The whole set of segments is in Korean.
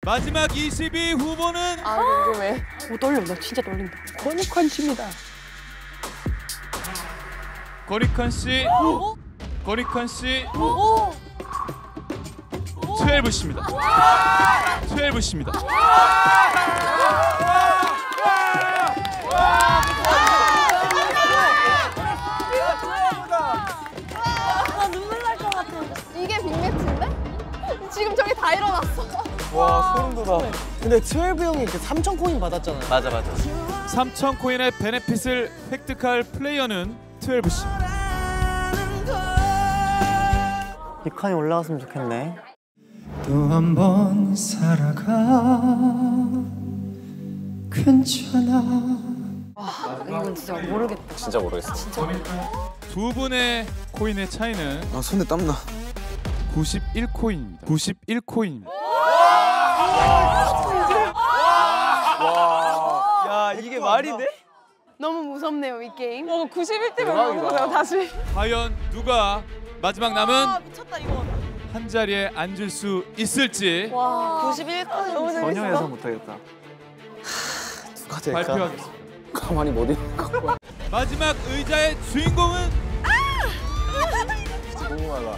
마지막 22 후보는 아 궁금해. 오 떨려. 나 진짜 떨린다. 권익환 씨입니다. 권익환 씨. 권익환 씨. 12 씨입니다. 12 씨입니다. 눈물 날 것 같아. 이게 빅매치인데? 지금 저기 다 일어났어. 와 소름 돋아. 근데 12 형이 그 3,000코인 받았잖아요. 맞아 맞아. 3,000코인의 베네핏을 획득할 플레이어는 12 씨. 이 칸이 올라갔으면 좋겠네. 또 한 번 살아가 괜찮아. 이건 진짜 모르겠다. 진짜 모르겠어. 두 분의 코인의 차이는 아 손에 땀나. 91코인입니다. 91코인입니다. 야 이게 말이 돼? 너무 무섭네요 이 게임. 91대면 모르고요 다시. 과연 누가 마지막 남은 미쳤다 이거. 한 자리에 앉을 수 있을지 와 91까지 너무 재밌어. 전혀 예상 못하겠다. 누가 될까? 발표하겠습니다. 가만히 못 있는. 마지막 의자의 주인공은 궁금하다.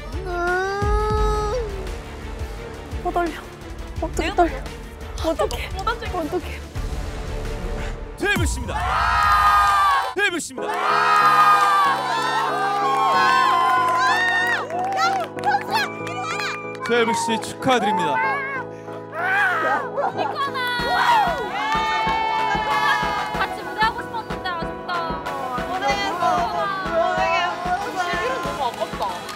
떨려. 어떻게 떨려? 어떻게? 어떻게? 12 씨입니다. 12 씨입니다. 트웰브 씨 축하드립니다. 이거나.